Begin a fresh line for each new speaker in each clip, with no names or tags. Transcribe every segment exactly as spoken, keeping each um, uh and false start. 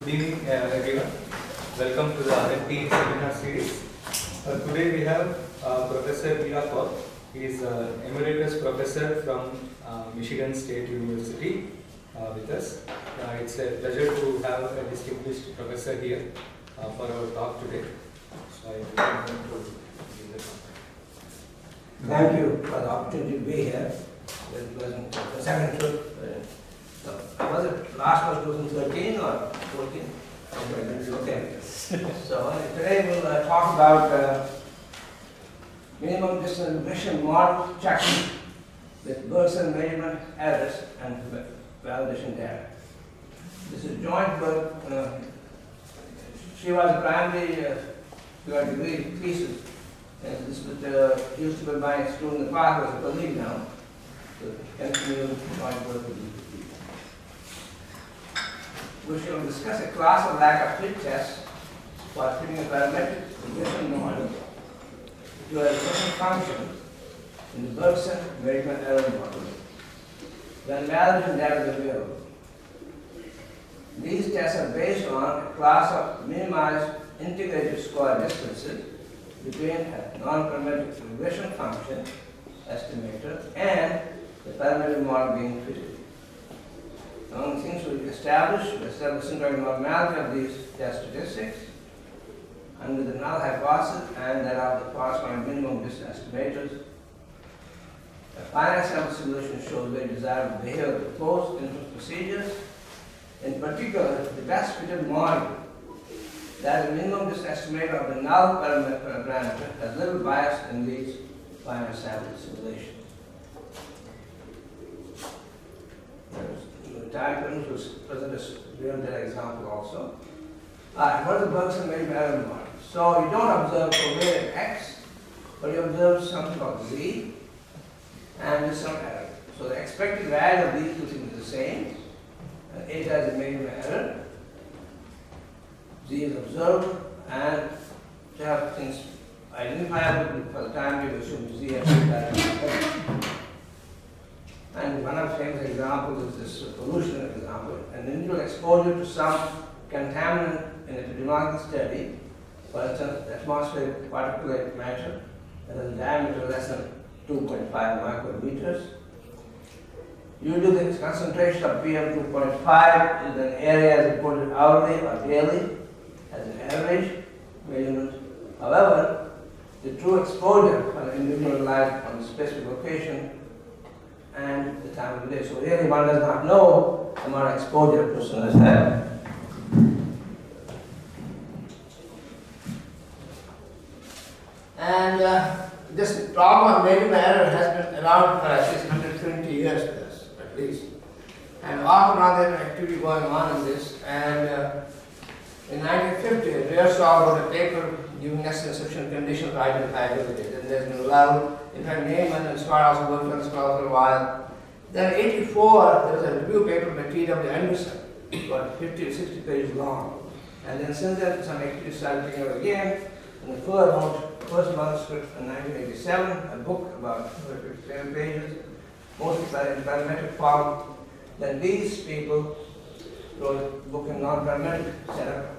evening, uh, everyone. Welcome to the R L P seminar series. Uh, today we have uh, Professor Hira. He is uh, Emeritus Professor from uh, Michigan State University uh, with us. Uh, it's a pleasure to have a distinguished professor here uh, for our talk today. So I invite him to give the talk.
Thank you for the opportunity to be here. Very pleasant. The second trip. Uh, so, was it last was two thousand thirteen or fourteen? Okay. So uh, today we'll uh, talk about uh, minimum distance regression model checking with Berkson measurement errors and validation data. This is joint work. Uh, she was a primary uh, degree thesis. And this was uh, used to be my student in the past, was a colleague now. So continue joint work with you. We shall discuss a class of lack of fit tests for fitting a parametric regression model to a regression function in the Berkson measurement error model when validation data is available. These tests are based on a class of minimized integrated square distances between a non-parametric regression function estimator and the parametric model being fitted. Among things we established, we established syndromic normality of these test statistics under the null hypothesis and that of the corresponding minimum distance estimators. A finite sample simulation shows very desirable behavior of the closed inference procedures. In particular, the best fitted model that the minimum distance estimator of the null parameter has little bias in these finite sample simulations. Time was present as real data example also. Uh, what is the Berkson measurement error model? So you don't observe covariate X, but you observe something called Z and there's some error. So the expected value of these two things is the same. Uh, eta is the measurement error. Z is observed, and to have things identifiable for the time we assume Z and eta. And one of the famous examples is this pollution example. An individual exposure to some contaminant in a epidemiological study, for instance, atmospheric particulate matter that has a diameter less than two point five micrometers. Usually the concentration of P M two point five is an area reported hourly or daily as an average measurement. However, the true exposure for an individual lies on a specific location and the time of the day. So really one does not know the amount of exposure a person has had. And uh, this problem of measurement error has been around for at least one hundred twenty years with us, at least. And often on there's been activity going on in this. And uh, in nineteen fifty, Hira wrote a paper giving necessary sufficient conditions for identifiability. Then there's been Lull. In fact, Neyman and Scott also worked on this for a while. Then in eighty-four, there was a review paper by T W Anderson, about fifty to sixty pages long. And then since then, some activity started picking up again. And the Koul wrote the first manuscript in nineteen eighty-seven, a book about fifty-seven pages, mostly in parametric form. Then these people wrote a book in non-parametric setup.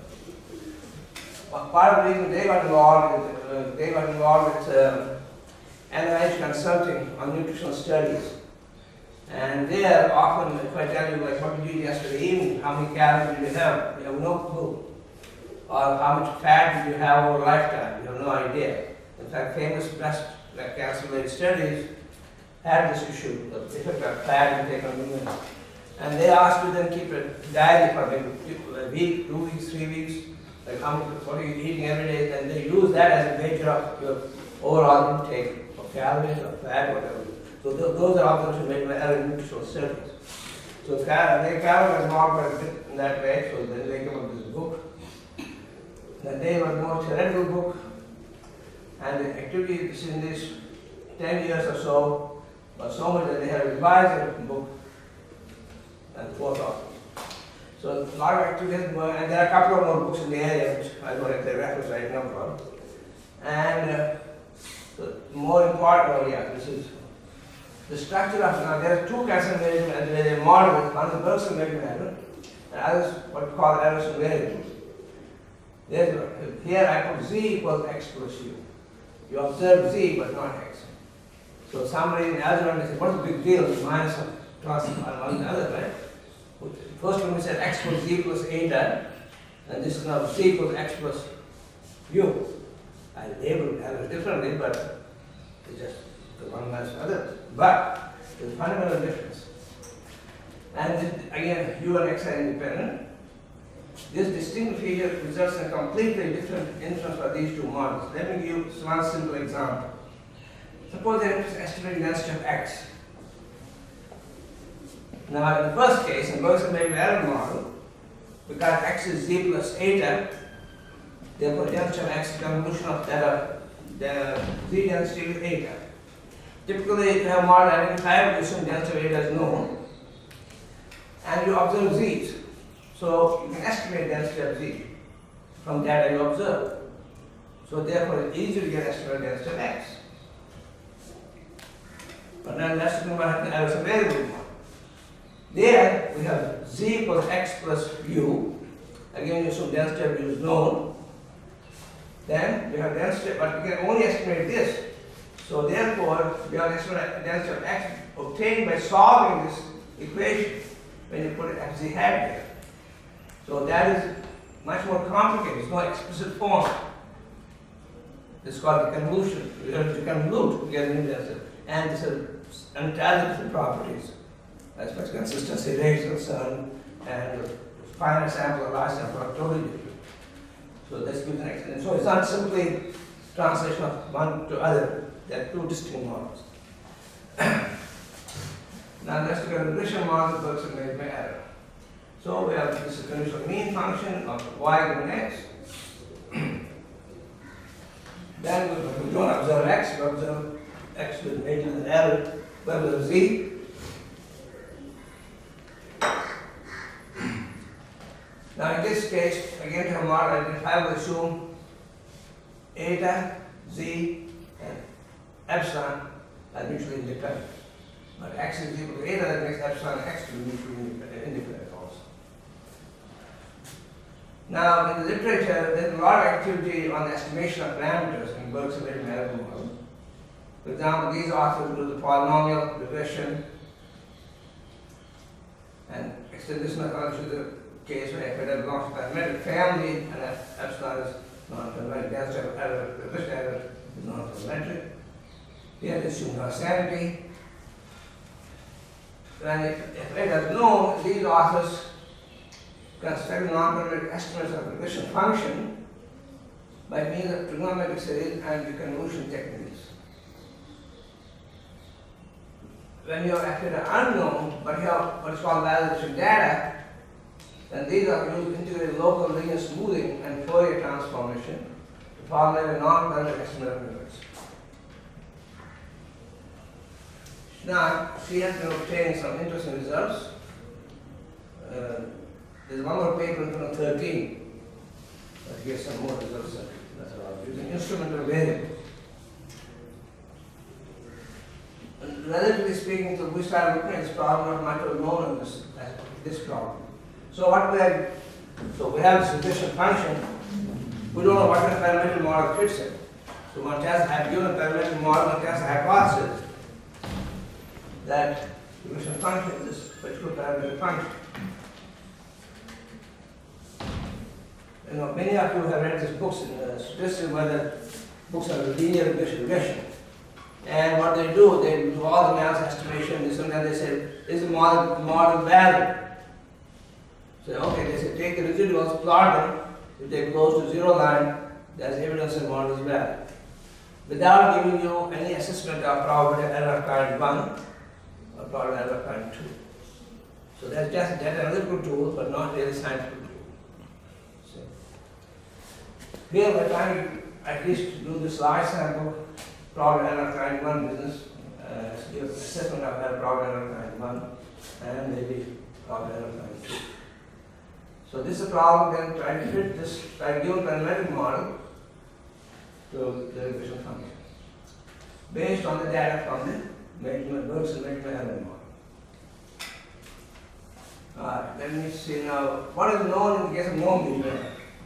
Part of the reason they got involved is uh, they got involved with uh, N I H consulting on nutritional studies. And they are often, if I tell you like what you did yesterday evening, how many calories did you have, you have no clue. Or how much fat did you have over a lifetime, you have no idea. In fact, famous breast cancer-related studies had this issue, the effect of fat intake on women. And they asked you then keep a diary for maybe a week, two weeks, three weeks, like how much, what are you eating every day, and they use that as a measure of your overall intake of calories or fat, whatever. So th those are all those made by other nutritional studies. So they were involved quite a bit in that way, so then they came up with this book. Then they were more theoretical book, and the activity in these ten years or so was so much that they had revised the book and fourth author. So a lot of activities were, and there are a couple of more books in the area which I don't have the reference right now for. And uh, so more important, oh yeah, this is the structure of, now there are two kinds of measurement, there is a model, one is Berkson measurement and others what we call errors in variables. There's, here I put z equals x plus u. You observe z but not x. So somebody in the other one said, what's the big deal? Minus of plus on the other, right? First one we said x plus z plus eta, and this is now z equals x plus u. I labeled errors differently, but it's just the one minus the other. But there's a fundamental difference. And this, again, u and x are independent. This distinct feature results in a completely different inference for these two models. Let me give you one simple example. Suppose there is estimated density of x. Now, in the first case, in Berkson error model, because x is z plus eta, therefore density of x is convolution of that of the z density with eta. Typically, if you have model identifier, you assume density of eta is known, and you observe z's. So you can estimate density of z from data you observe. So therefore, it's easy to get estimated density of x. But then let's think about the errors available one. There we have z equals x plus u. Again, you assume density of u is known. Then we have density, but we can only estimate this. So therefore, we have estimate density of x obtained by solving this equation when you put it at z hat there. So that is much more complicated. It's no explicit form. It's called the convolution. We have to convolute to get a new density. And this has entirely different properties as far as consistency, rate, concern, and finer sample or large sample are totally different. So this gives an extent. So it's not simply translation of one to other. There are two distinct models. Now let's look at the regression model that works in made by error. So we have this conditional mean function of y given x. Then we, we don't observe x, we observe x with major and error, we observe z. Now in this case, again to have model identifier, we assume eta, z, and epsilon are mutually independent. But x is equal to eta, that makes epsilon and x to be mutually independent also. Now in the literature, there's a lot of activity on the estimation of parameters in Berkson error model. For example, these authors do the polynomial regression and extend this methodology to the case where if it belongs to a parametric family and epsilon is non-parametric, density of error, regression error is non-parametric. Here they assume causality. And if, if it is known, these authors construct non-parametric estimates of regression function by means of trigonometric series and the convolution techniques. When you are actually unknown, but you have what is called validation data, then these are used integrated local linear smoothing and Fourier transformation to formulate a non-parametric estimate of limits. Now, she has been obtaining some interesting results. Uh, there's one more paper in twenty thirteen that gives some more results using instrumental variable. Relatively speaking, so we started looking at this problem, not much was known on this, uh, this problem. So what we have, so we have this regression function. We don't know what kind of parametric model fits it. So one has to have given a parametric model, one has a hypothesis that regression function is this particular parametric function. You know, many of you have read these books in uh, statistics, whether books on linear regression, regression. And what they do, they do all the analysis estimation, this and then they say, is the model, model valid? So, okay, they say, take the residuals, plot them. If they close to zero line, there's evidence the model is valid. Without giving you any assessment of probability error of kind one or probability error of kind two. So that's just a data analytical tool, but not really scientific tool. So, here we're trying to at least do this large sample probability error of kind one business, uh, give assessment of error probability error of kind one, and maybe probability error of kind two. So this is a problem, then try to fit this by given parametric model to the regression function based on the data from the Berkson error model. Uh, let me see now. What is known in the case of no measure?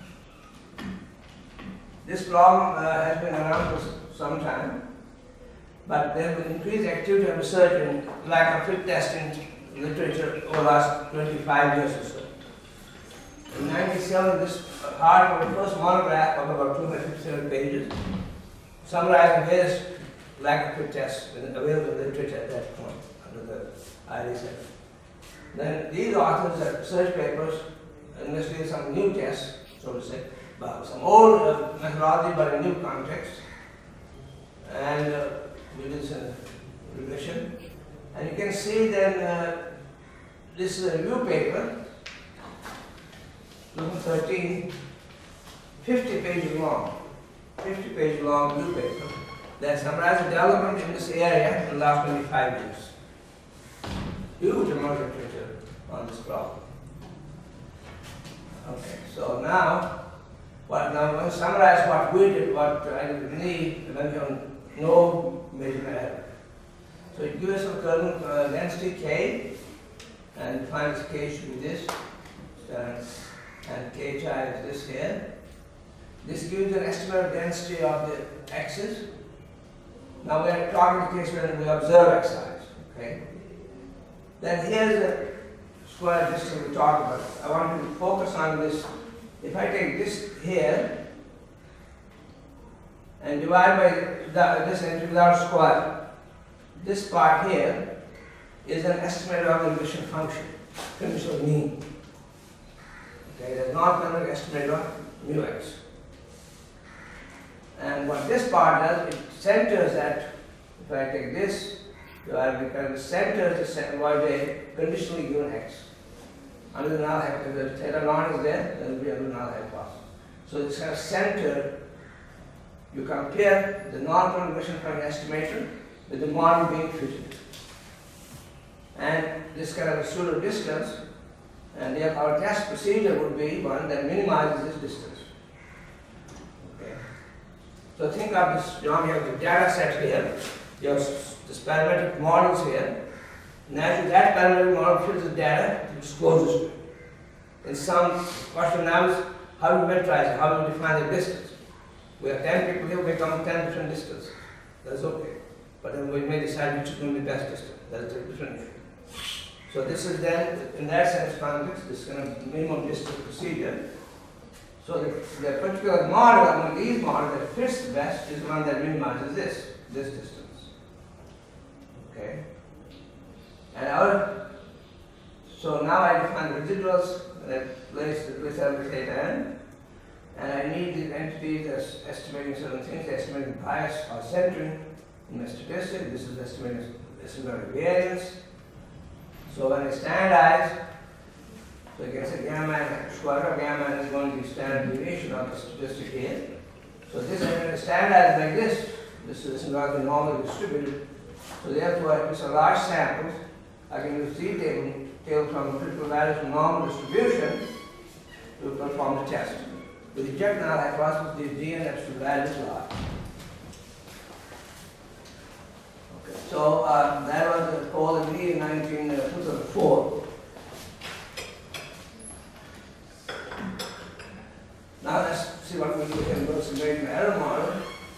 This problem uh, has been around for some time, but there has been increased activity of research in lack of fit testing literature over the last twenty-five years or so. In nineteen ninety-seven, this hard for the first monograph of about two hundred fifty-seven pages, summarizing various lack of fit tests available in literature at that point under the I I M A. Then these authors have research papers investigating some new tests, so to say, but some old uh, methodology but in new context, and uh, we did some regression. And you can see then uh, this is a review paper, number thirteen, fifty pages long, fifty page long review paper that summarizes development in this area in the last twenty-five years. Huge amount of literature on this problem. Okay, so now, what now I'm going to summarize what we did, what I need, and then you have no major error. So it gives us a kernel uh, density K, and define this K should be this, uh, and K chi is this here. This gives an estimated density of the x's. Now we are talking the case when we observe xi's, okay? Then here's the square distance we talked about. I want to focus on this. If I take this here and divide by the, this entry without square, this part here is an estimate of the regression function, conditional mean. Okay, there's not another estimate of mu x. And what this part does, it centers that, if I take this, divided by the centers the void a conditionally given x. Under the null hypothesis, if the theta naught is there, then it will be under the null hypothesis. So this kind of center, you compare the non-parametric regression function estimator with the model being fitted. And this kind of a pseudo distance, and yet our test procedure would be one that minimizes this distance. Okay. So think of this, you have the data set here, you have this parametric models here. Naturally, that parametric model fills the data, it discloses to it. In some question now is how do you metrize it, how do you define the distance? We have ten people here, we come ten different distances. That's okay. But then we may decide which is going to be the best distance. That's a different issue. So this is then, in that sense context, this kind of minimum distance procedure. So the, the particular model among these models that fits the best is one that minimizes this, this distance. Okay. And our, so now I define the residuals, and I place the place every theta n, and I need these entities as estimating certain things, estimating bias or centering in my statistic. This is estimating estimated variance. So when I standardize, so I can say gamma n, square root of gamma n is going to be standard deviation of the statistic here. So this I'm going to standardize like this. This is not normally distributed. So therefore, if it's a large samples, I can use Z table, table from critical values to normal distribution to perform the test. With the jet null hypothesis, the D and absolute value is large. Okay. So uh, that was the Koul and Hira in nineteen, uh, two thousand four. Now let's see what we do here in Berkson error model.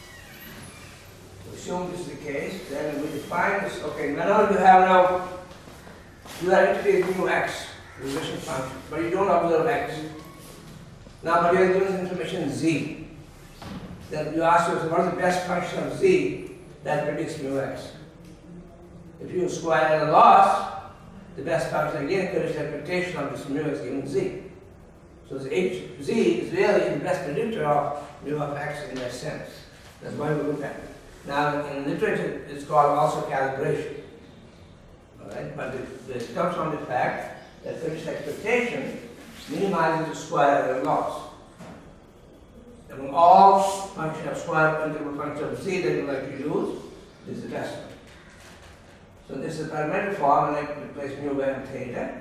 Assume this is the case, then we define this. Okay, now you have now, you are integrating mu x, regression function, but you don't observe x. Now, but you are given information z. Then you ask yourself, what is the best function of z that predicts mu x? If you square the loss, the best function again is the interpretation of this mu x given z. So this h, z is really the best predictor of mu of x in that sense. That's why we look at it. Now, in literature, it's called also calibration. All right? But it, it comes from the fact that finished expectation minimizes the square error loss. Among all functions of square integral function of z that you like to use, this is the best one. So this is parametric form, and I replace mu by m theta.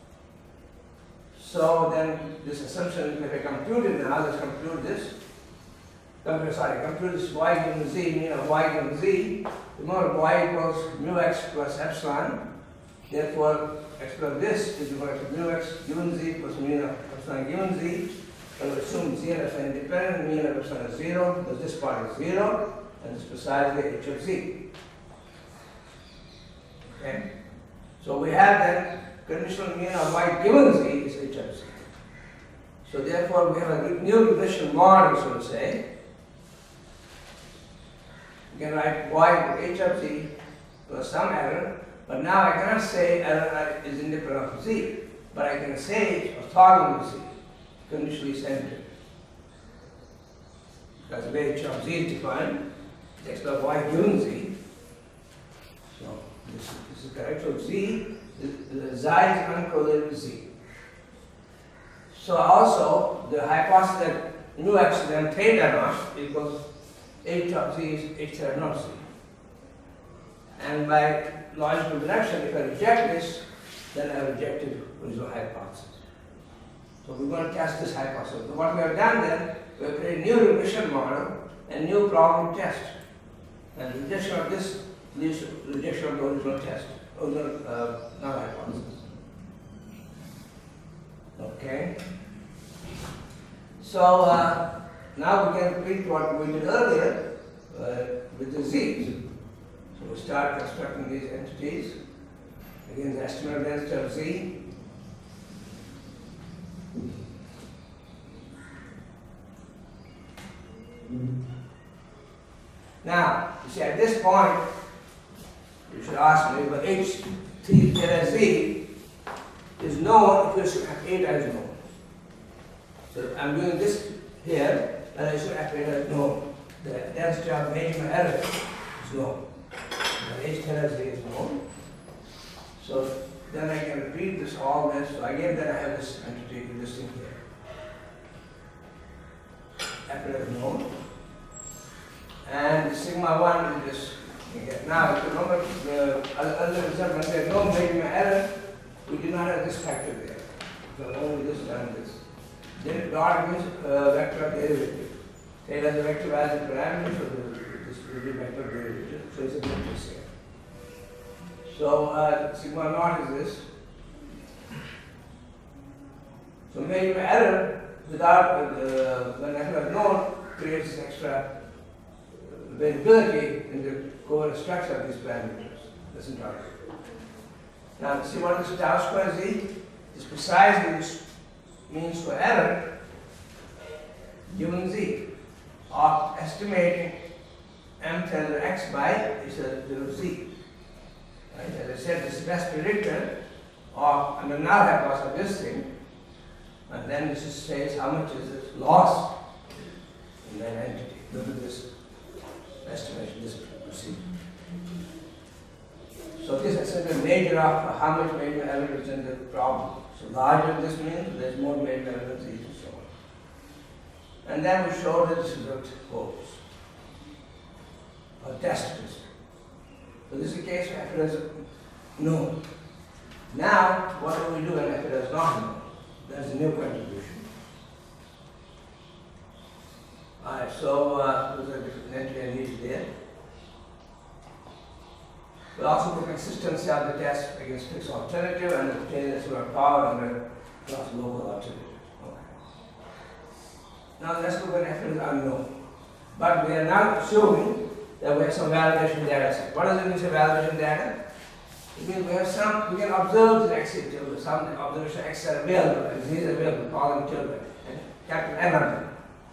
So then this assumption, if I compute it now, let's compute this. Compute, sorry, compute this y given z, mean of y given z. Remember y equals mu x plus epsilon. Therefore, explore this is equal to mu x given z plus mu of epsilon given z. So we assume z and epsilon independent, mu of epsilon is zero, because this part is zero, and it's precisely h of z. Okay? So we have then conditional mu of y given z is h of z. So therefore we have a new regression model, so to say. You can write y equal h of z plus some error, but now I cannot say error is independent of z, but I can say it's orthogonal to z, conditionally centered. Because the way h of z is defined, it's x plus y given z. So this, this is correct. So z, the, the xi is uncorrelated with z. So also the hypothesis that mu epsilon theta naught equals h of z is h theta naught z. And by logical deduction, if I reject this, then I rejected original hypothesis. So we're going to test this hypothesis. So what we have done then, we have created a new regression model and new problem test. And rejection of this leads to rejection of the original test, original uh, null hypothesis. Okay. So uh, now we can repeat what we did earlier uh, with the z's. So we start constructing these entities. Again, the estimated density of z. Now, you see, at this point, you should ask me, but h theta z is known if you have eta is known. So I'm doing this here, and I should have eta is known. The density of major error is known. And h theta z is known. So then I can repeat this all this. So again, then I have this entity existing here. Eta is known. And sigma one is this. Okay. Now, if you remember the other result, when there is no major error, we do not have this factor there. So only this and this. Then dot means uh, vector of derivative. It has a vector as a parameter, so this will be vector derivative. So it's a matrix here. So uh, sigma naught is this. So major error without uh, when error known creates this extra variability in the core structure of these parameters. That's important. Now, see what this tau square z is precisely this means for error given z of estimating m tilde x by is a little z. Right? As I said, this is the best predictor of under null hypothesis of this thing, and then this says how much is it loss in that entity. Look at this estimation, this procedure. So this is a measure of how much major error is in the problem. So larger this means there's more major error and so on. And then we show that this result holds. Or test this. So this is the case where f is known. Now, what do we do when f is not known? That's a new contribution. Alright, so uh, those are different entry I need there. We'll also do consistency of the test against fixed alternative and obtain the sort of power under plus local alternative. Okay. Now let's look at f is unknown. But we are now assuming that we have some validation data set. What does it mean, say validation data? It means we have some, we can observe the x tilde, some observation x are available, and z is available, call them tilde, and capital N of them.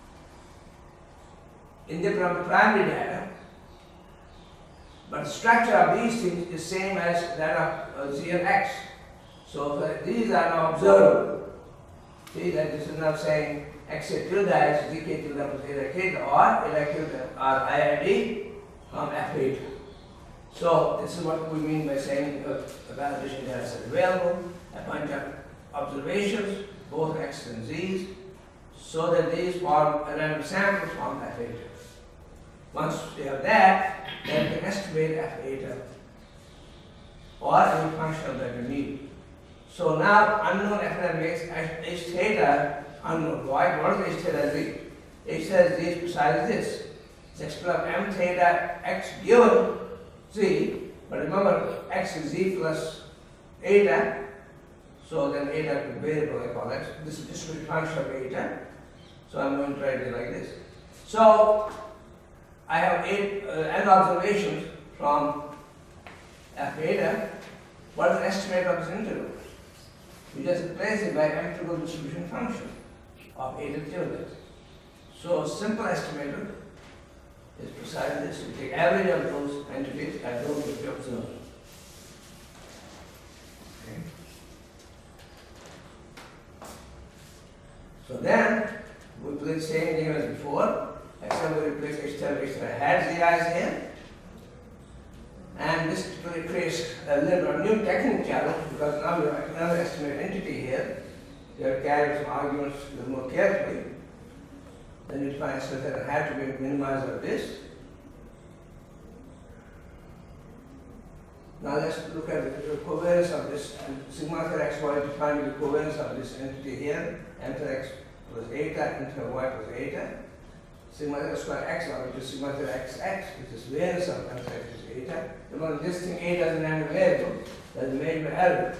In the primary data, but the structure of these things is same as that of uh, z and x. So uh, these are now observable. See that this is now saying x tilde is z k tilde plus eta k or eta tilde or I I D from f eight. So this is what we mean by saying uh, the validation data set available, a bunch of observations, both x and z's, so that these form a random sample from f eight. Once we have that, then we can estimate f eta or any function that we need. So now unknown f eta makes h theta unknown. Why? What is h theta z? H theta z is precisely this. It's x plus m theta x given z, but remember x is z plus eta, So then eta could be variable, I call it. This is distributed function of eta. So I'm going to write it like this. So I have eight uh, n observations from f eta. What is the estimate of this interval? We just replace it by integral distribution function of eta tilde. So a simple estimator is precisely this. You take average of those entities and those which you observe. Okay. So then we play the same game as before, except we replace external extra has the eyes here. And this creates a little new technical challenge because now you have another estimated entity here. You have carried some arguments a little more carefully. Then you define so that it had to be minimized of this. Now let's look at the covariance of this, and sigma theta x y defining the covariance of this entity here, m theta x plus eta, m theta y plus eta. Sigma theta square x y, which is sigma theta x x, which is variance of m theta x plus eta. Remember, this thing eta is an random variable, that is made by error.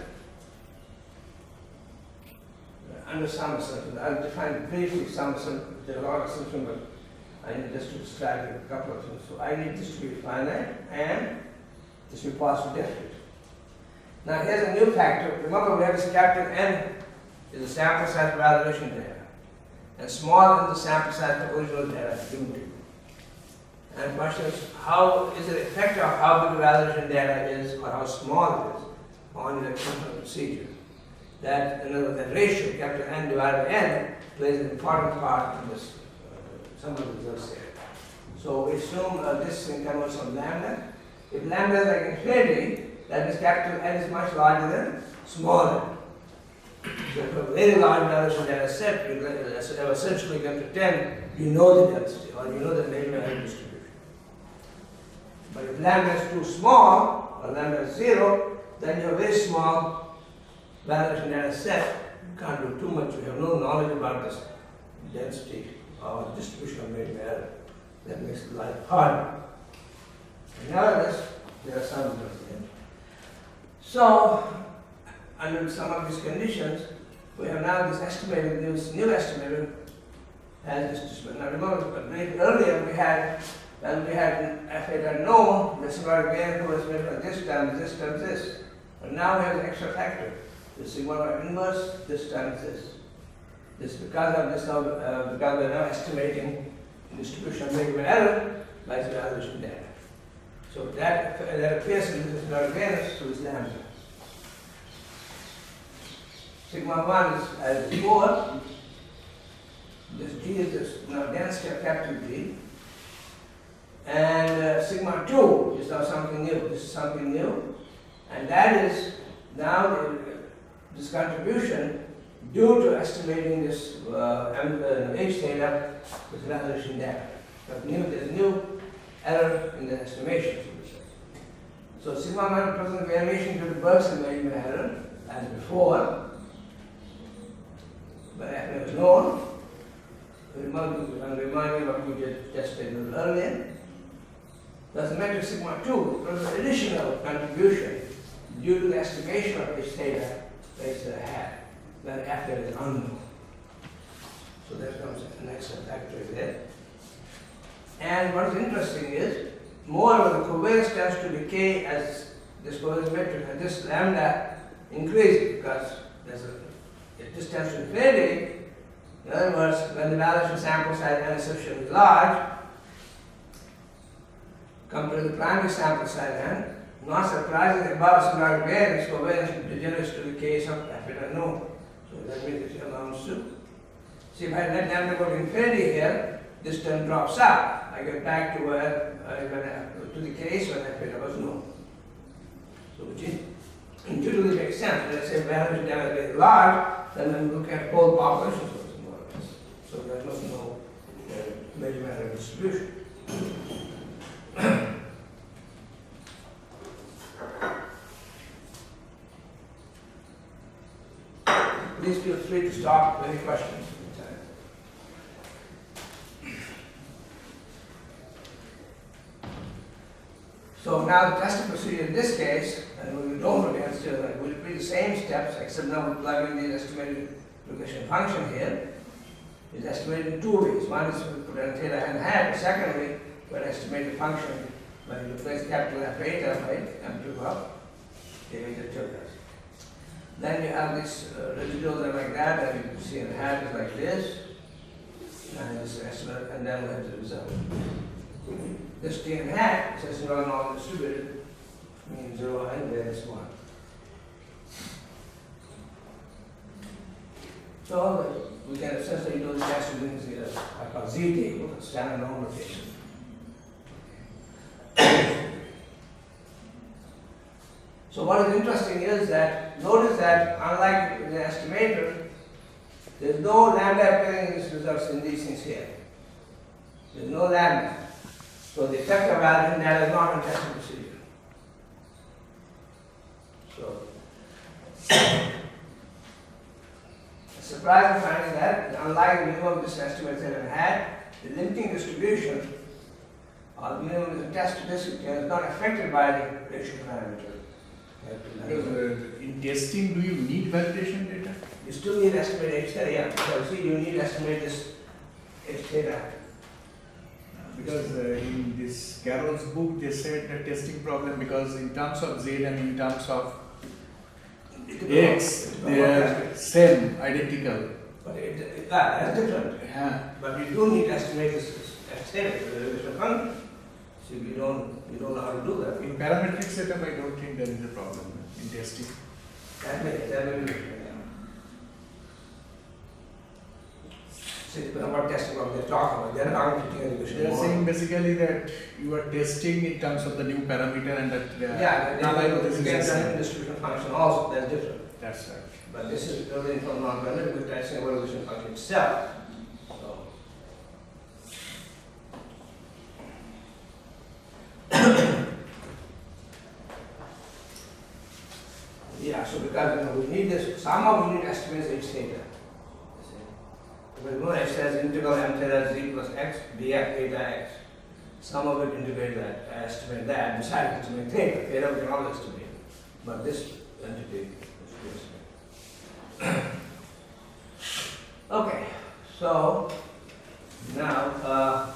Under some assumption, I'll define briefly some assumption. There are a lot of assumptions, but I need just to describe a couple of things. So I need this to be finite and this will be positive definite. Now here's a new factor. Remember, we have this capital N is the sample size for validation data, and small is the sample size for original data given to you. And the question is, how is it effective of how big the validation data is or how small it is on your control procedure? That, in other words, that ratio, capital N divided by N, plays an important part in this, uh, some of the results here. So we assume uh, this thing converts from lambda. If lambda is like infinity, that means capital N is much larger than small n. So if a very large validation data set, you are essentially going to pretend you know the density or you know the neighborhood distribution. But if lambda is too small or lambda is zero, then you have a very small validation data set. You can't do too much. You have no knowledge about this density or distribution of neighborhood error. That makes life harder. Nevertheless, there are some results here. So, under some of these conditions, we have now this estimated, this new estimator has this distribution. Now remember, earlier we had, when we had f eta known, the symbolic variable was made for this times this times this. But now we have an extra factor. The sigma inverse, this times this. This because of this now, uh, because we are now estimating the distribution of neighborhood error by the validation data. So that, that appears in this variance to this lambda. Sigma one is as before. This G is this now density of capital G. And uh, sigma two is now something new. This is something new. And that is now the, this contribution due to estimating this uh, M, uh, H theta with validation data. But new, there's new error in the estimation. So sigma one represents variation due to Berkson value error as before, but f is known. Remind, remind me what we did just a little earlier. Thus the metric sigma two represents additional contribution due to the estimation of H theta based on a hat, when f theta is unknown. So that comes an extra factor there. And what is interesting is, moreover, the covariance tends to decay as this covariance metric, and this lambda increases because there's a, if this tends to infinity. In other words, when the validation sample size n is sufficiently large, compared to the primary sample size n, not surprisingly above symbolic variance, covariance degenerates to the case of f eta known. So that means it amounts to. See, if I let lambda go to infinity here, this term drops out. I get back to where I went to the case when f eta was known. So which intuitively makes sense. Let's say validation data is very large, then when we look at whole population sources more or less. So there must no uh, major matter of distribution. Please feel free to stop with any questions. So now the testing procedure in this case, and we don't against still like, will be the same steps, except now we plug in the estimated regression function here. It's estimated in two ways. One is we put in theta and hat. Secondly, we estimate the function when you replace capital F eta by M two up, theta tilde. Then you have these uh, residuals are like that, and you can see in the hat is like this, and this estimate, and then we have the result. This t in hat says non all distributed means zero and then it's one. So we can essentially do the test using the I call Z table, the standard norm notation. So what is interesting is that notice that unlike the estimator, there is no lambda appearing in these results in these things here. There is no lambda. So the effective value in that is not a testing procedure. So a surprising finding that unlike the minimum this estimate that had, the limiting distribution or the minimum is a test statistic is not affected by the regression parameter.
Because uh, in testing, do you need validation data?
You still need estimate H theta, yeah. Because see, you need estimate this H theta.
Because uh, in this Carroll's book, they said the testing problem because in terms of Z and in terms of X, they are same, identical.
But it, it, that, that's different.
Yeah.
But you do need to estimate this H theta, the regression function. So you don't, you don't know how to do that.
In parametric setup, I don't think there is a problem in testing.
That may, that may be different, yeah. So what testing what they're talking about, they're not talking about regression.
They are saying basically that you are testing in terms of the new parameter and that uh,
yeah,
now I know this
they
is
get
a
the distribution function also, that's different.
That's right.
But this is really from non-parametric, we're testing about regression function itself. So. Yeah, so because you know, we need this, somehow we need estimates H theta. We know H theta is integral M theta Z plus X dx theta X. Some of it integrate that, estimate that, besides estimate theta. Theta we can always estimate. But this entity is estimate. Okay, so now uh,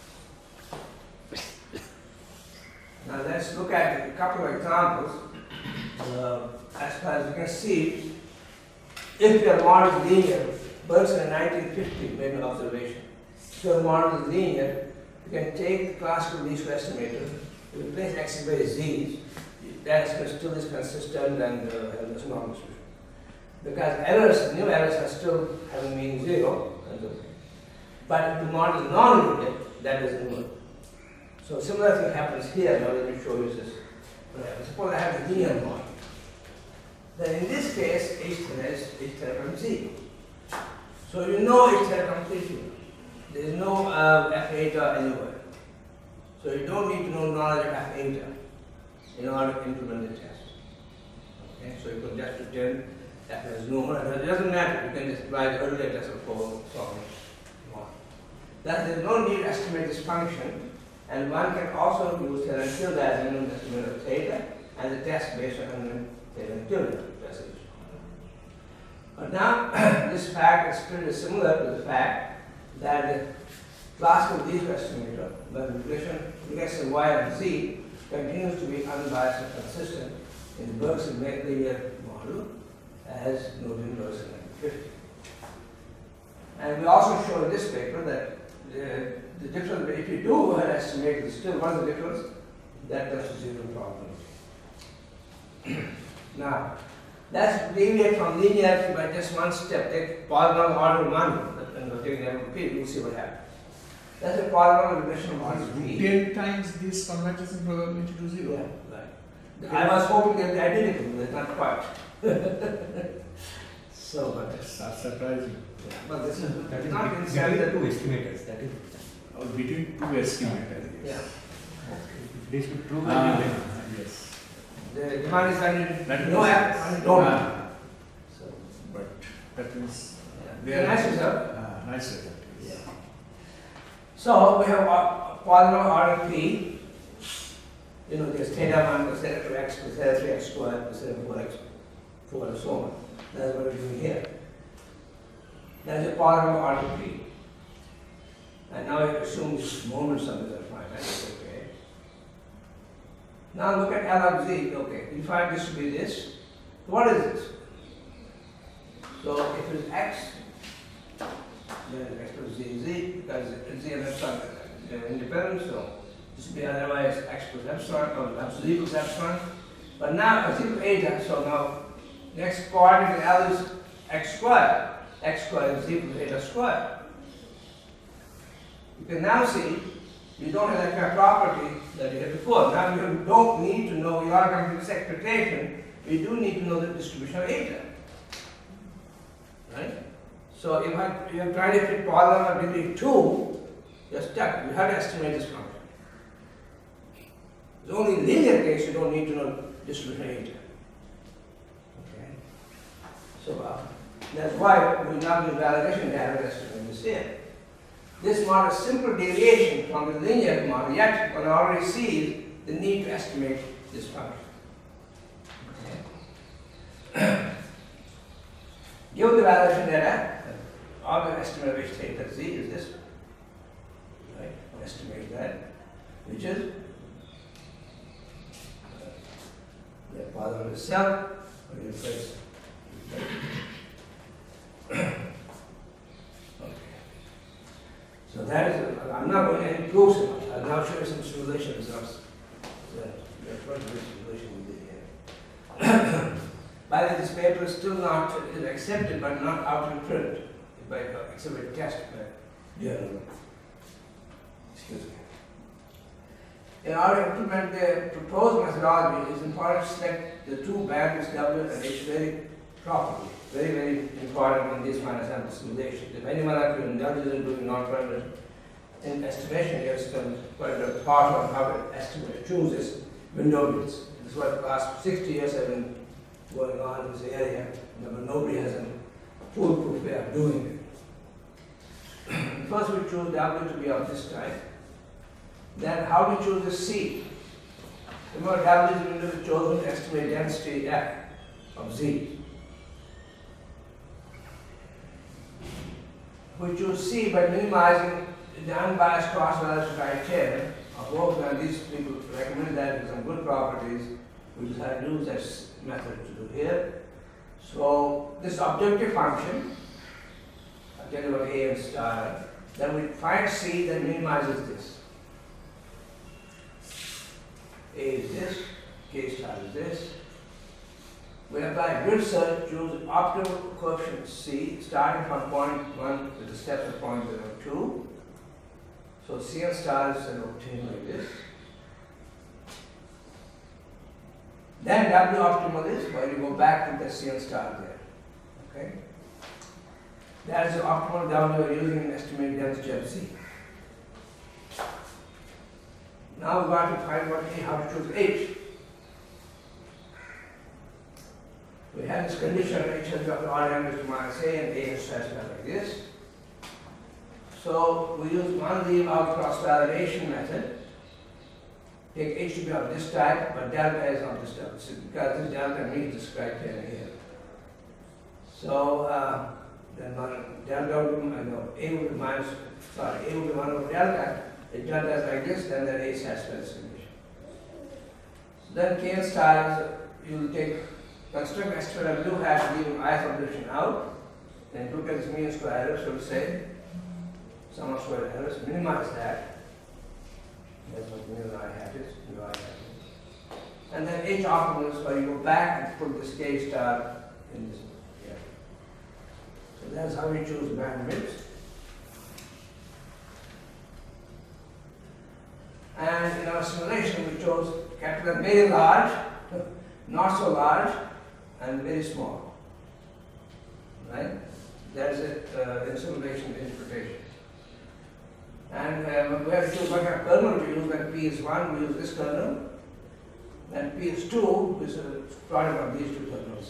now let's look at a couple of examples. Uh, as far as you can see, if your model is linear, Berkson in nineteen fifty made an observation. If your model is linear, you can take the classical least square estimator, you replace x by z's, that estimate still is consistent and uh, has no normal distribution. Because errors, new errors are still having mean zero, but if the model is non-linear, that is null. So similar thing happens here. Now let me show you this. Suppose I have a linear model. Then in this case, H theta is H theta from Z. So you know H theta completely. There is no uh, F eta anywhere. So you don't need to know knowledge of F eta in order to implement the test. Okay, so you can just pretend F is known, and it doesn't matter. You can just apply the earlier test of Koul solving. Thus, there is no need to estimate this function, and one can also use theta and tilde as a minimum estimate of theta, and the test based on theta and tilde. But now, this fact is pretty similar to the fact that the classical least estimator, the regression, regression y and z, continues to be unbiased and consistent in the Berkson linear model, as noted in Berkson fifty. And we also show in this paper that the, the difference, if you do an estimate, there's still one difference, that does zero problem. Now, let's deviate from linearity by just one step. Take polynomial order one, and we're taking them repeat, we'll see what happens. That's a polynomial regression order p.
ten times this converges in probability to zero.
Yeah, right. I was hoping they'd be identical, but not quite. So, but
That's uh, surprising.
yeah, but this is
That is
not
between
inside
the
the
two estimators. That is.
Or between two estimators.
Yeah.
Yes.
They should prove
Ah,
that.
yes.
The demand is valid,
That
no
is-
app, and don't.
Ah,
So,
but that is
yeah.
very
Nice result.
Ah, nice result.
Yeah.
Yes.
So we have a polynomial order p, you know, there's theta one plus theta two x plus theta three x squared plus theta four x four and so on. That's what we're doing here. That's a polynomial order P. And now you assume this moment sum is finite. Okay. Now look at L of z. Okay, you find this to be this. What is this? So if it's x, then x plus z is z, because z and epsilon are independent, so this will be otherwise x plus epsilon, or z equals epsilon. But now x equals eta, so now next coordinate in L is x squared. X squared is equal to eta squared. You can now see you don't have that kind of property that you had before. Now you don't need to know, you are coming to this expectation, we do need to know the distribution of eta. Right? So if I, you are trying to fit polynomial of degree two, you're stuck. You have to estimate this function. It's only in linear case you don't need to know distribution of eta. Okay? So uh, that's why we now use validation data to estimate this here. This model is simple deviation from the linear model, yet one already sees the need to estimate this function. Okay. Give the validation data, all the estimate of h theta z is this, right? We'll estimate that, which is uh, the polynomial itself, we replace. Okay. So that is, I'm not going to improve so much. I'll now show you some simulation results. That's what the simulation we did here. By the way, this paper is still not is accepted, but not out in print. By except by test by journal. Excuse me. In order to implement the proposed methodology, it is important to select the two boundaries W and H very properly. Very, very important in this kind of sample simulation. If anyone like you in W is doing non-parametric in estimation, you have spent quite a bit of thought on how to estimate, choose this window bits. This is what the last sixty years have been going on in this area, but nobody has a foolproof way of doing it. First we choose W to be of this type. Then how do we choose the C? Remember W is window is chosen to estimate density F of Z. We choose C by minimizing the unbiased cross-validation criteria of both, and these people recommend that with some good properties. We decided to use this method to do here. So this objective function, I'll tell you about A and star, then we find C that minimizes this. A is this, K star is this. We apply grid search, choose optimal coefficient C, starting from point one with the steps of point zero two. So C and star is obtained like this. Then W optimal is where you go back to the C and star there. Okay? That is the optimal W we are using in estimating density of C. Now we got to find what A, how to choose H. We have this condition H has got odd angles to minus A and A is satisfied like this. So we use one leave out cross validation method. Take H to be of this type, but delta is of this type, because this delta meets this criteria here. So uh, then delta will be, no, A will be minus, sorry, A will be one over delta. If delta is like this, then that A satisfies this condition. So then K and star is, you will take construct estimate of blue hash leaving I subdivision out, then look at this mean square error, so to say, sum of square errors, minimize that. That's what mu I hat is, mu I hat is. And then H optimal is where you go back and put this K star in this here. So that's how we choose bandwidth. And in our simulation we chose capital M very large, not so large, and very small. Right? That's it uh, in simulation interpretation. And uh, we have to choose what kind of kernel we use. When P is one, we use this kernel. When P is two, we use a product of these two kernels.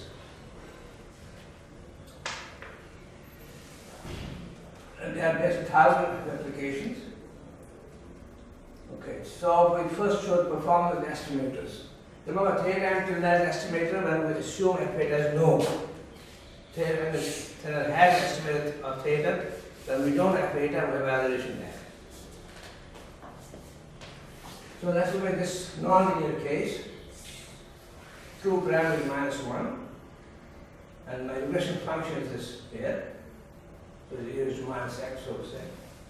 And they are based on thousand applications. Okay, so we first should perform the estimators. Remember, theta and tilde is estimator when we assume f theta is known. Theta when theta has estimate of theta, then we don't have theta, we have validation there. So let's look at this nonlinear case. True parameter is minus one, and my regression function is this here. So here is minus x, so to say.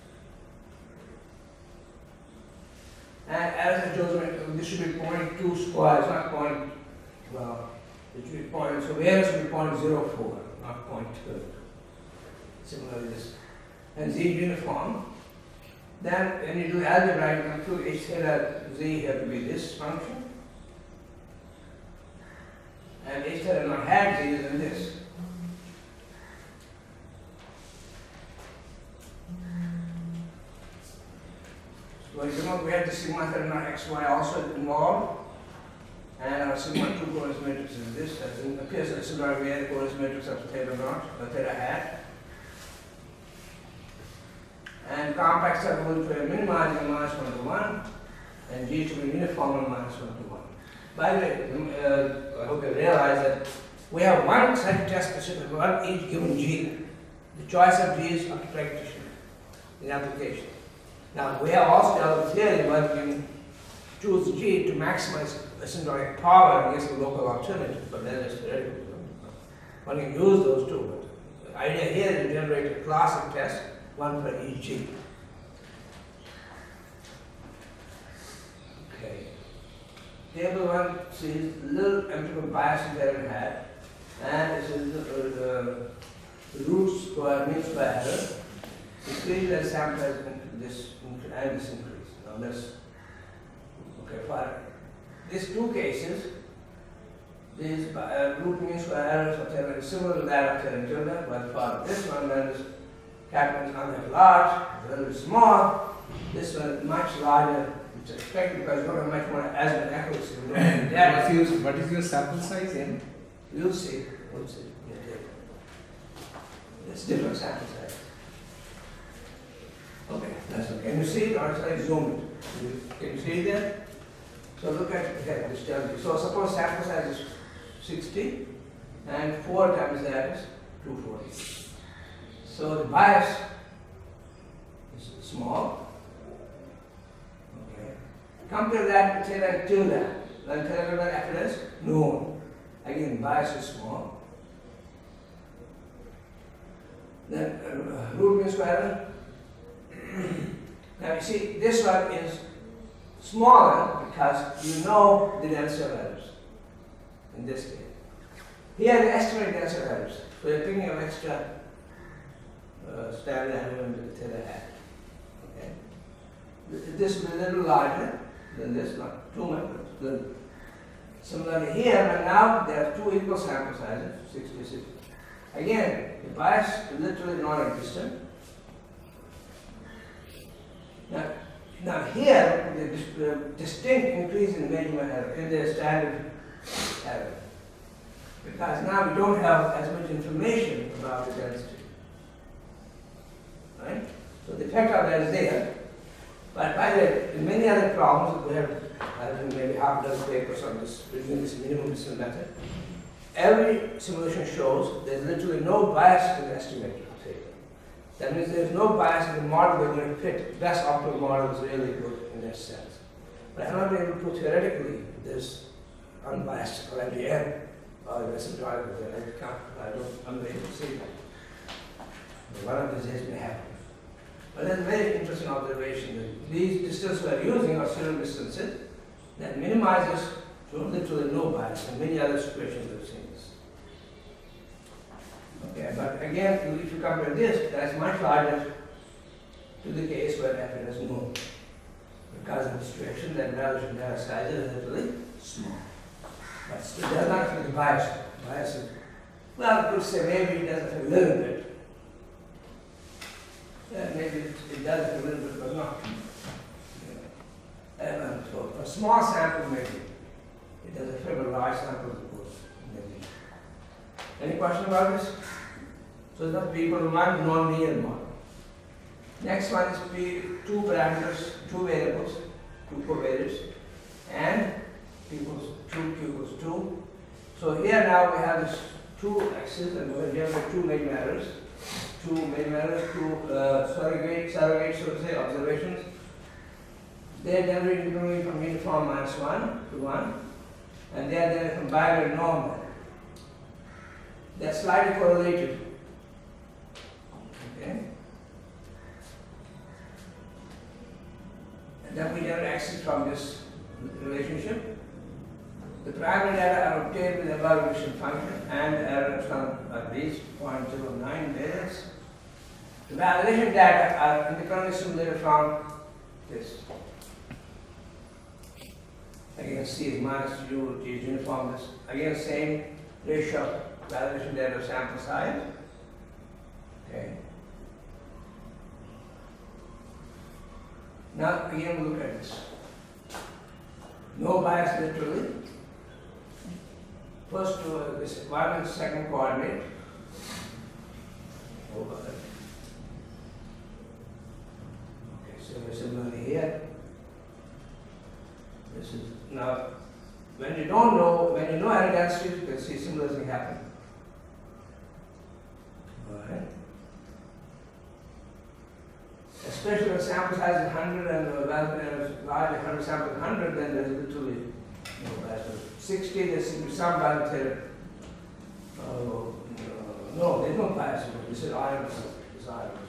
And as I told, this should be zero point two square, it's not point, well, it should be point, so here it should be zero point zero four, not zero point two. Similarly, this. And z uniform. Then when you do algebra, you compute h theta z have to be this function. And h theta not hat z is in this. So you know we have the sigma theta not xy also involved. And our sigma two coordinate matrix is this, as in appears as similar we have the coordinate matrix of theta naught, or theta hat. And compacts are going to minimize the minus one to one, and G to be uniform on minus one to one. By the way, uh, I hope you realize that we have one such test specific, one each given G. The choice of G is up to practitioner in application. Now, we have also the other theory where we can choose G to maximize asymptotic power against the local alternative, but that is theoretical. One can use those two, but the idea here is to generate a classic test, one for each G. Okay. Table one sees little empirical bias that it had, and this is the, the, the root square, mean square error. Increase the sample size this and this increase. Now this, okay, for these two cases, these uh, root mean square errors are very similar to that of theta tilde, but for this one, when this capital is not that large, it's a little bit small. This one is much larger, which is expected because you don't have much more azimuth accuracy. You don't have that.
What is, what is your sample size in?
You'll see. We'll see. It's different sample size. Okay, that's okay. Can you see it, or should I zoom it? Can you see it there? So look at okay, this tells you. So suppose sample size is sixty, and four times that is two hundred forty. So the bias is small. Okay. Compare that to theta tilde. Then theta tilde after this, known. Again, bias is small. Then uh, root mean square error. Now you see, this one is smaller because you know the density of errors in this case. Here the estimated density of errors. So you're thinking of extra uh, standard element with theta hat. Okay. This will be a little larger than this, not too much. But similarly here, and now there are two equal sample sizes, sixty, sixty. Again, the bias is literally non-existent. Now, now here, the uh, distinct increase in measurement error in the standard error. Because now we don't have as much information about the density. Right? So the effect of that is there. But by the way, in many other problems, we have I don't know, maybe half a dozen papers on this, using this minimum distance method. Every simulation shows there's literally no bias in the estimator. That means there's no bias in the model we're going to fit. Best optimal model is really good in that sense. But I'm not able to prove theoretically there's unbiased or at the end or asymptotic. I can't, I don't, I'm not able to see that. But one of these days may happen. But that's a very interesting observation that these distances we're using are serial distances that minimizes to literally no bias. In many other situations we've seen this. Okay, but again, if you compare this, that's much larger to the case where f is known. Because of the situation that value data size is literally small. But still does not affect the bias. Bias is, well, I could say maybe it does affect a little bit. Yeah, maybe it, it does affect a little bit, but not. Yeah. And so for a small sample, maybe it does affect a large sample, of course. Maybe. Any question about this? So that we equal to one non-linear model. Next one is we two parameters, two variables. two covariates, and p equals two, q equals two. So here now we have this two axes, and we're here with two main matters, two main matters, two uh, surrogate, surrogate, so to say, observations. They are generally independently from uniform minus one to one, and they are then from binomial normal. They are slightly correlated. Okay. And then we generate axes from this relationship. The primary data are obtained with the above regression function and errors from at least zero point zero nine variance. The validation data are independently simulated from this. Again, C is minus U, G is uniform. This again, same ratio of validation data sample size. Okay. Now again, we look at this. No bias literally. First to uh, this one and second coordinate. Over there. Okay, so similarly here. This is now when you don't know, when you know error density, you can see similar thing happen. Alright. Especially when sample size is one hundred and uh, large one hundred sample is one hundred, then there is literally no bias. sixty, there seems to be some bias here. Uh, no, there is no bias. This is I I M A. This is I I M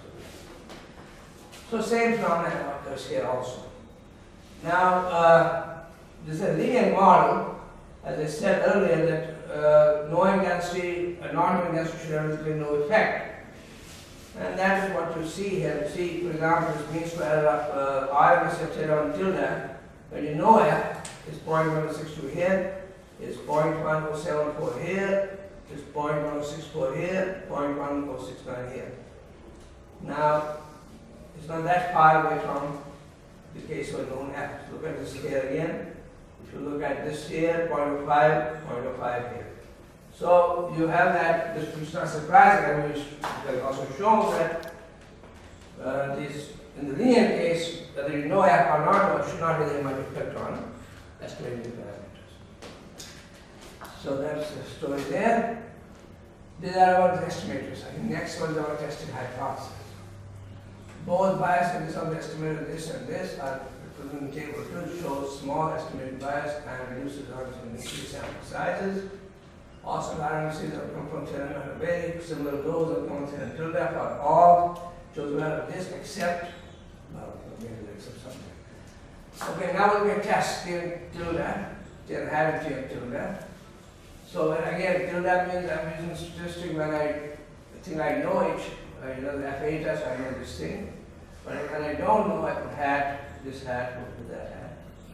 A. So same phenomenon occurs here also. Now, uh, this is a linear model, as I said earlier, that uh, knowing density, a non-knowing density should have absolutely no effect. And that is what you see here. You see, for example, this mean square error of uh, I minus f theta on tilde. When you know f is zero point one six two here, is zero point one zero seven four here, is zero point one six four here, zero point one zero six nine here. Now, it's not that far away from the case of known f. Look at this here again. If you look at this here, zero point zero five, zero point zero five here. So you have that, this is not surprising, I mean, it also shows that uh, these, in the linear case, whether you know f or not, should not really have much effect on estimating the parameters. So that's the story there. These are about the estimators. I think next one is about testing hypothesis. Both bias and some estimated this and this are represented in table two, shows small estimated bias and reduces odds in increased sample sizes. Also, I M Cs that come from ten are very similar to those that come from ten tilde for all, shows well of this except, well, maybe except something. Okay, now we'll get test tilde, tilde, having tilde. So when I get tilde means I'm using statistic when I think I know it, I know the F A test, I know this thing. But when I don't know, I put hat, this hat, put that hat.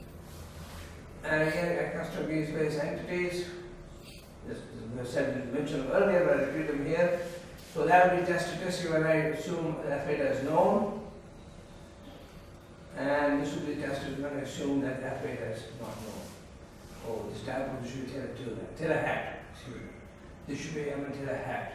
And again, I construct these various entities. This is said mentioned earlier, but I repeat them here. So that will be test statistic when I assume F A is known. And this will be tested when I assume that F A is not known. Oh, this diagram should be theta tilde, theta hat. Excuse me. This should be M and theta hat.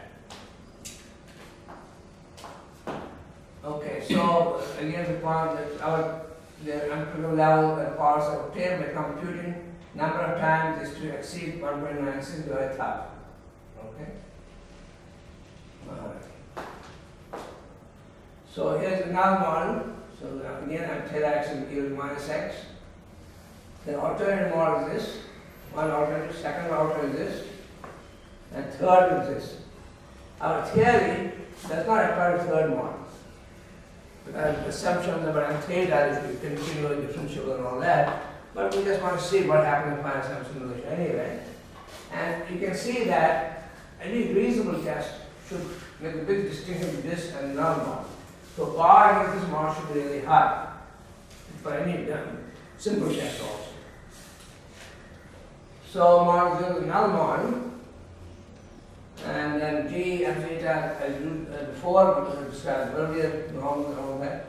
Okay, so again, the point that our the unpredictable level and powers are obtained by computing number of times is to exceed one point nine six divided by thousand. Okay. All right. So here's another model. So again, I'm theta x is equal to minus x. The alternative model is this. One alternative, second alternative is this, and third is this. Our theory does not apply to third model. Because assumptions about theta is continually differentiable and all that. But we just want to see what happens in finite sum simulation anyway. And you can see that any reasonable test should make a big distinction between this and null model. So bar against this model should be really high for any um, simple test also. So model zero is null model, and then G and theta as you uh, before, because I described earlier, normal and all that.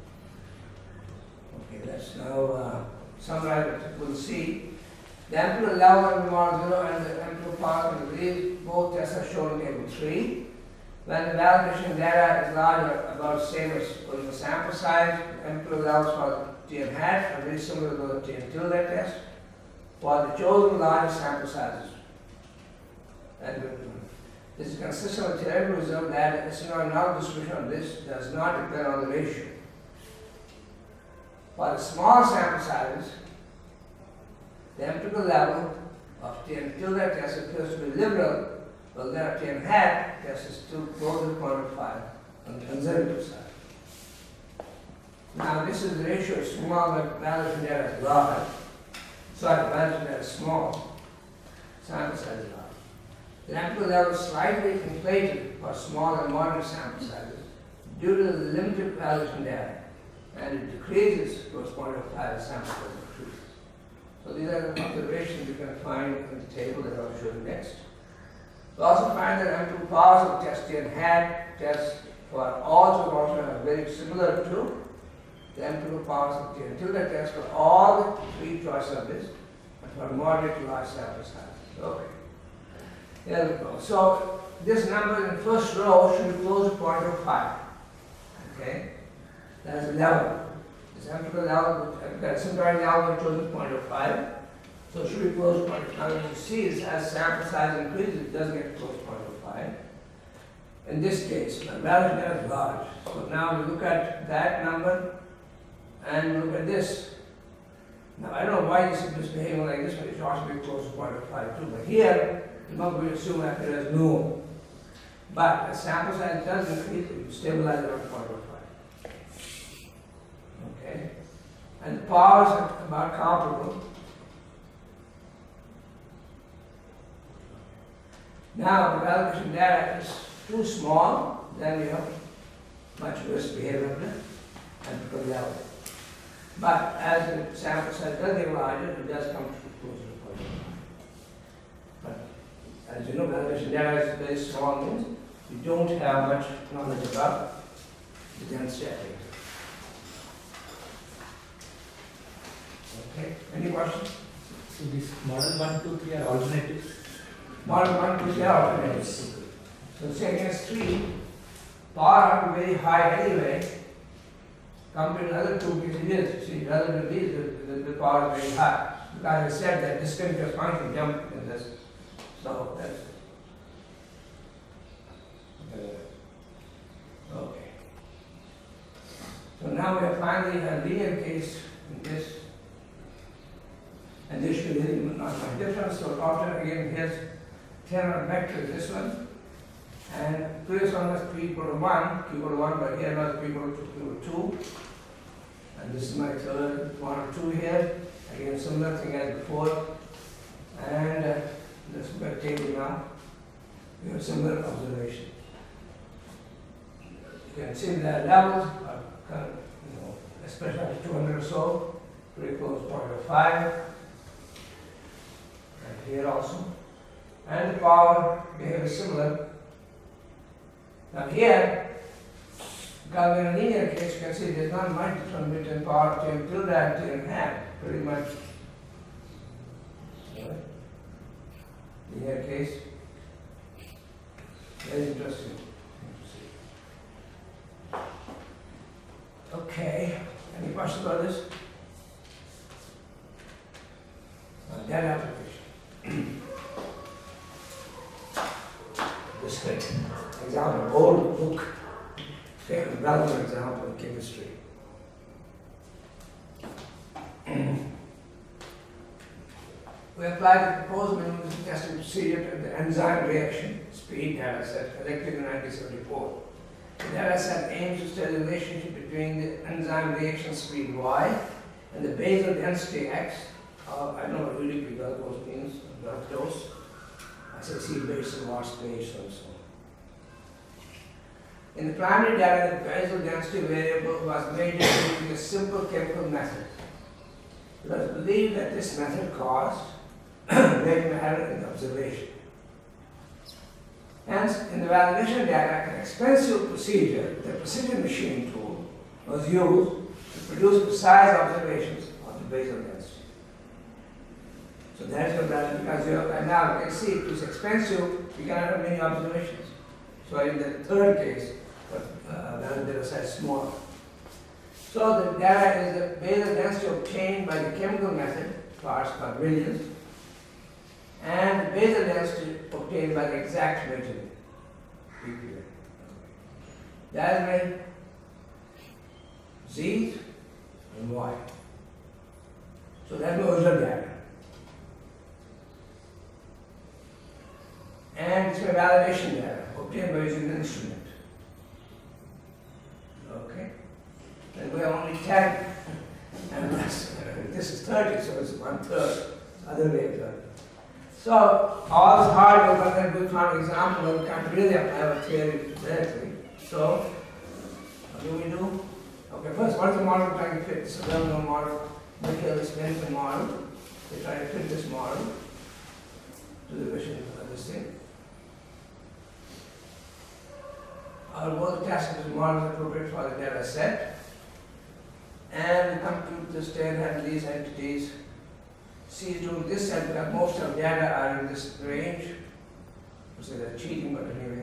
Okay, let's now uh, summarize what we'll see. The amplitude level of the model zero and the amplitude part of the lead, both tests are shown in table three. when the validation data is larger, about the same as original sample size, empirical levels for the T n hat are very similar to the T n tilde test for the chosen larger sample sizes. And this is consistent with theoretical result that the estimator null distribution of this does not depend on the ratio. For the small sample sizes, the empirical level of T n tilde test appears to be liberal, while that T n hat test is still close to zero point five on the conservative side. Now this is the ratio of small when validation data is large. Sorry, validation data is small. Sample size is large. The empirical level is slightly inflated for small and moderate sample sizes due to the limited validation data, and it decreases to zero point five as sample size increases. So these are the observations you can find in the table that I'll show you next. We also find that empirical powers of test T n hat tests for all two motions are very similar to the empirical powers of T n tilde test for all the three choices of this, and for moderate to large sample sizes. Okay. There we go. So this number in the first row should be close to zero point zero five. Okay? That's the level. This empirical level, that asymptotic level we chose is zero point zero five. So it should be close to zero point zero five. As you see, as sample size increases, it does get close to zero point zero five. In this case, the value there is large. So now we look at that number and look at this. Now I don't know why this is misbehaving like this, but it should also be close to zero point zero five too. But here, you're not going to assume that there is no. But as sample size does increase, it will stabilize around zero point zero five. Okay? And the powers are about comparable. Now, the validation data is too small, then we have much worse behavior and because level. But as the sample size does get larger, it does come to closer to zero point zero five. But as you know, validation data is very small, means you don't have much knowledge about the density. Okay, any questions?
So these model one, two, three are alternatives?
Model one, two, three are alternatives. So say against three, power are very high anyway, compared to the other two cases. See, rather than these, the, the, the power is very high. Because I said that discontinuous function jump in this. So that's okay. So now we have finally a linear case in this. And this should be not much difference. So after again here's ten vector this one. And previous one was p equal to one, q equal to one, but here now p equal to two. And this is my third one or two here. Again, similar thing as before. And uh, let's look at table now. We have similar observation. You can see that levels are kind of, you know, especially at two hundred or so, pretty close to zero point zero five. And here also. And the power behaves similar. Now here, because in a linear case, you can see there's not much difference between power of ten tilde and ten hat, pretty much. Right? Linear case, very interesting. Okay, any questions about this? Uh, that application. This is an example, old book, favorite relevant example in chemistry. We applied the proposed minimum testing procedure to the enzyme reaction speed data set collected in nineteen seventy-four. The data set aims to study the relationship between the enzyme reaction speed y and the basal density x. Uh, I don't know what U D P glucose means, glucose. I say C base and watt stage and so on. In the primary data, the basal density variable was measured using a simple chemical method. It was believed that this method caused great matter in the observation. Hence, in the validation data, an expensive procedure, the precision machine tool, was used to produce precise observations of the basal density. So that's what that, because you have, and now you can see it was expensive, you cannot have many observations. So in the third case, but uh, then data set is smaller. So the data is the Bayesian density obtained by the chemical method, parts per millions, and the Bayesian density obtained by the exact measurement. That is made Z and Y. So that's the original data. And it's my validation data obtained by using an instrument. Okay? And we are only ten, and this, this is thirty, so it's one third, other way of thirty. So all this hard work, and then we found an example where we can't really apply our theory directly. So what do we do? Okay, first, what is the model trying to fit? It's a well-known model. Mikhail is mentioned model. They try to fit this model to the vision of this thing. Our both test this model is appropriate for the data set. And we come to this data and these entities. See, doing this set because most of the data are in this range. So they're cheating, but anyway.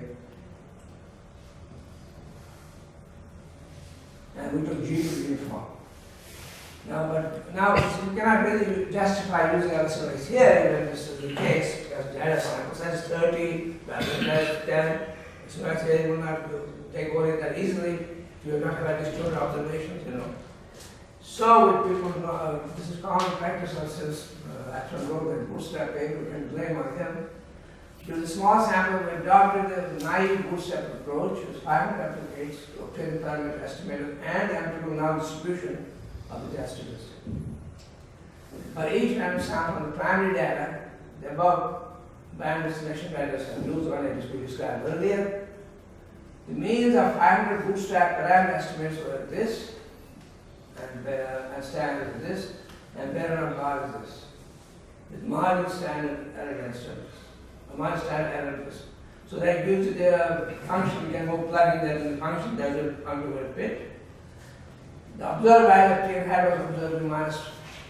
And we took G to be uniform. Now, but now we cannot really justify using estimators here, even this is the case, because data samples that's thirty, that's ten. Estimators here will not take away that easily if you not have disjoint observations, you know. So, with people, uh, this is common practice, since uh, actually wrote that bootstrap paper, we can blame on him. With a small sample, we adopted the naive bootstrap approach, with five hundred replicates to obtain the parametric estimator and the amplitude null distribution of the test statistic. For each random sample of the primary data, the above bandwidth selection criteria and use one as we described earlier. The means of five hundred bootstrap parameter estimates were this, and, uh, and standard is this, and better on bar is this. With margin standard error density. A margin standard error density. So that gives you the function, you can go plug in that in the function, that will come to a fit. The observed value that you had was observed minus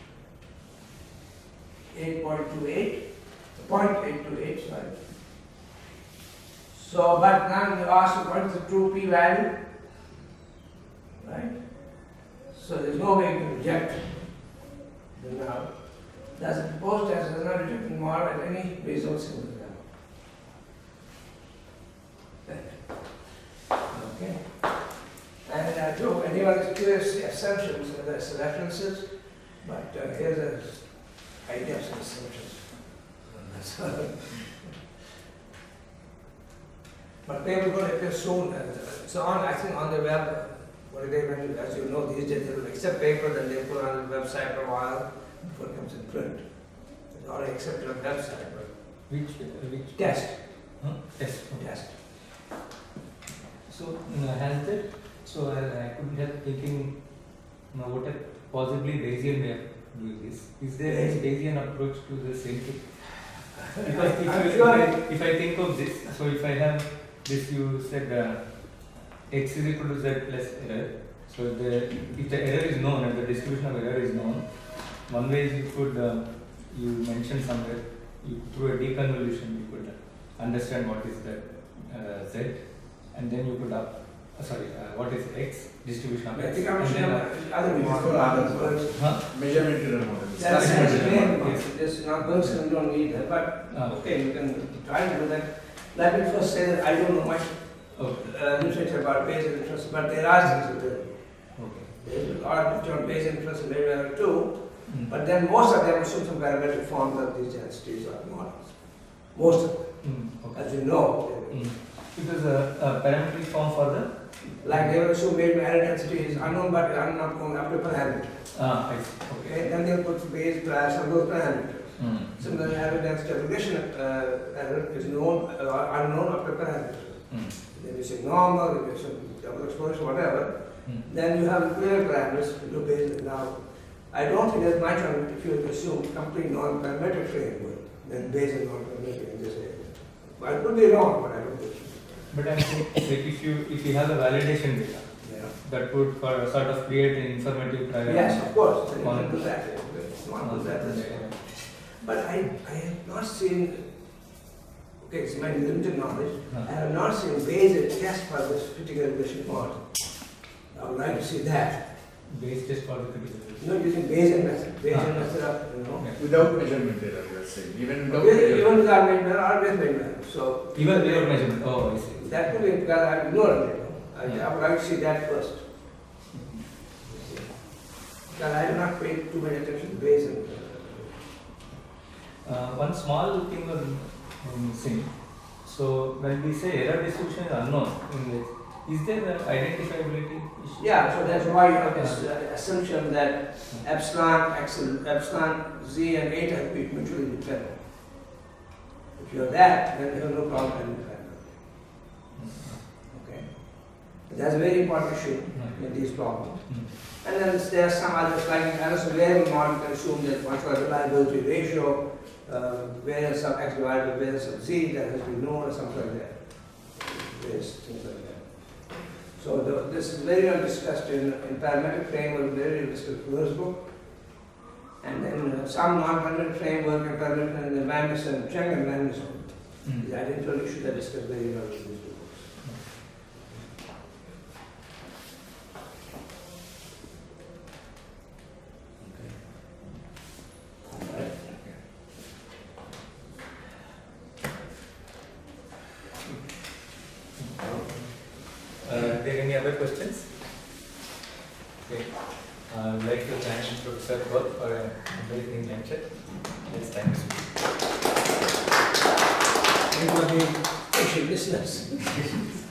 eight point two eight, zero point eight two eight, sorry. So, but now you ask what is the true p-value, right? So there's no way you can reject the null. Thus, the proposed test does not reject the model at any Bayesian single level. Okay. And uh, to anyone is curious, the assumptions, uh, there's references, but uh, here's an idea of some assumptions. That's but they will going to appear soon. Uh, so on, I think on the web, what they when, as you know, these days they will accept paper, then they put it on the website for a while before it comes in print. It's already accepted on the website. But
Which, uh, which
test.
Huh? Test.
Test.
So, uh, has that, so uh, I couldn't help thinking, you know, what a possibly Bayesian way of doing this. Is there any Bayesian approach to the same thing? Because if, I, if, I, if I think of this, so if I have this, you said uh, x is equal to z plus error. So the, if the error is known and the distribution of error is known, one way is you could, uh, you mentioned somewhere, you, through a deconvolution you could understand what is the uh, z, and then you could up, uh, sorry, uh, what is x, distribution of x.
And then, uh, other models.
Huh? Measurement error models.
That's
That's
the
measurement.
main one. This not Berkson, you don't need that, but
Ah.
okay, you can try to do that. Let me first say that I don't know much
Okay.
uh, literature about Bayesian interest, but there are things to do.
Okay.
There's a lot of different Bayesian interest and Bayesian too,
Mm.
but then most of them assume some parametric forms of these densities or models. Most of them,
Mm. Okay.
as you know.
Mm. Because uh, a parametric form for the
Like they will assume Bayesian error density is unknown but unknown up to parameter.
ah, I see. Okay.
Okay, then they'll put Bayes plus some of those parameters.
Mm.
Similarly, error density of regression uh, error is known or uh, unknown up to parameters.
Mm.
Then you say normal, regression, double exponential, whatever.
Mm.
Then you have clear parameters to do Bayesian. Now, I don't think there's much on it if you assume complete non-parametric framework, then Bayesian non-parametric in this area. But I could be wrong, but I don't think so.
But I'm saying, like if you if you have a validation data,
Yeah.
that would for sort of create an informative trial.
Yes, of course. Then you
On-
can do that. It's not do that. That's fine.
Yeah.
But I, I have not seen Okay, it's my limited knowledge.
Huh.
I have not seen Bayes test for this critical regression model. I would like to see that.
Base test for the critical regression.
No, using Bayesian method. Bayesian
Ah.
method of, you know.
Okay.
Without measurement error, you are saying. Even without
With,
measurement.
even without measurement, always measurement. So
Even without measurement. Oh, I see.
that could be because I ignored it. You know. I,
Yeah.
I would like to see that first. Because I do not pay too much attention to Bayesian.
Uh, one small thing was um, missing. So when we say error distribution is unknown in this, is there an identifiability issue?
Yeah, so that's why you have this uh, assumption that epsilon, epsilon, epsilon, z and eta have to be mutually dependent. If you have that, then you have no problem identifying. Okay. But that's a very important issue in these problems.
Mm.
And then there are some others, like in Anderson variable model, you can assume that much for reliability ratio, uh, variance of x divided by variance of z, that has to be known or something like that. Various things like that. So the, this is very well discussed in, in parametric framework, very well discussed in Hira's book. And then uh, some non-parametric framework and parametric and the Magnus and Cheng and Magnus.
Mm.
The identical issue that discussed very well in these two books. Alright.
Uh, are there any other questions? Okay. Uh, I would like to thank Professor Koul for a very lecture. Yes, thanks.
Thank you for being patient listeners.